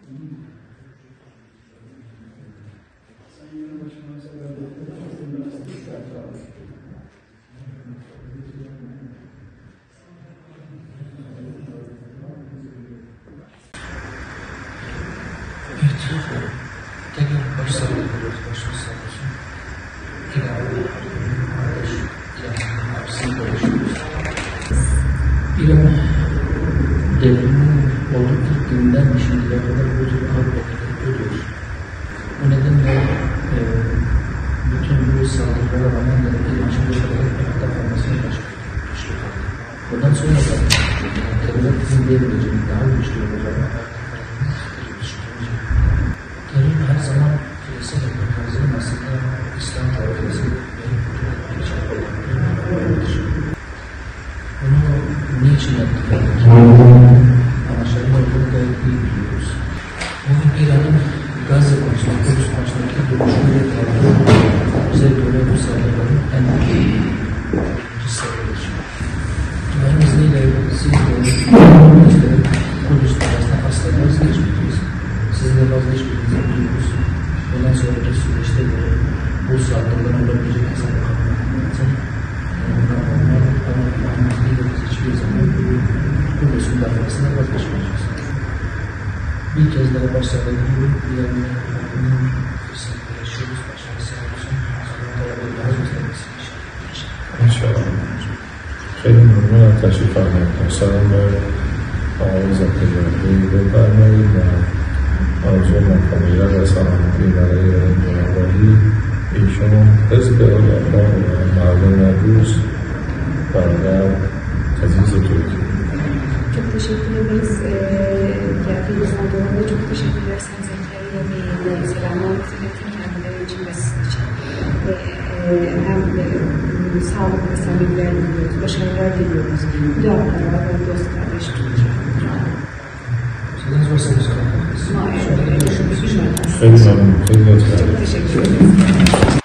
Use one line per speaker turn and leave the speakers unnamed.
Tekrar başsağlığı diliyoruz. Başınız sağ olsun. İran devriminin oldukları günden şimdiye kadar bu tür ağır bedelleri görüyoruz. O nedenle bütün bu saldırılara rağmen de İran'ın bu kadar ayakta kalmasını güçlü kaldı. Bundan sonra da terörle bizim diyebileceğimiz daha güçlü olacağını terör her zaman küresel ekonominin aslında İslam tarafesi ve bir şey olarak bunu niçin yaptılar? Amaçlarını olduğunu gayet iyi biliyoruz. Bugün İran'ın Gazze konusunda, Kudüs konusundaki duruşuyla kaldığı bize göre bu saldırıların en büyük sayılır. Allah'ın izniyle siz de Kudüs arasında asla vazgeçmeyeceğiz. Sizin de vazgeçmeyeceğinizi biliyoruz. Bundan sonraki süreçte de bu saldırıların olabilecek hesabı kalmaması hiçbir zaman Kudüs'ün davasına vazgeçmeyeceğiz. Bir kez daha başsağlığı diliyorum. İlerleyen günün fırsatı yaşıyoruz. Başarı sağ olsun. Sonra daha göstermesi
İnşallah. خیلی ممنونم تشریف فرمایید. سلام به آقای زاکرزاده بفرمایید و آرزو موفقیت و سلامتی برای جنابعالی ایشون حزب علما و مردم دوست برادر عزیز ترکیه.
Çok teşekkür ederiz. Geldiğiniz anlamda çok teşekkürler Sayın Zekeriya Bey'e selamlarımı iletin kendileri için ve sizin için. Hem sağlık ve samimiler diliyoruz, başarılar diliyoruz. Dualarla ve dost kardeş tutacağım.
Sizden sorsanız kalmadınız.
Görüşürüz.
خیلی ممنون. خیلی لطفا.
Çok teşekkür ederiz.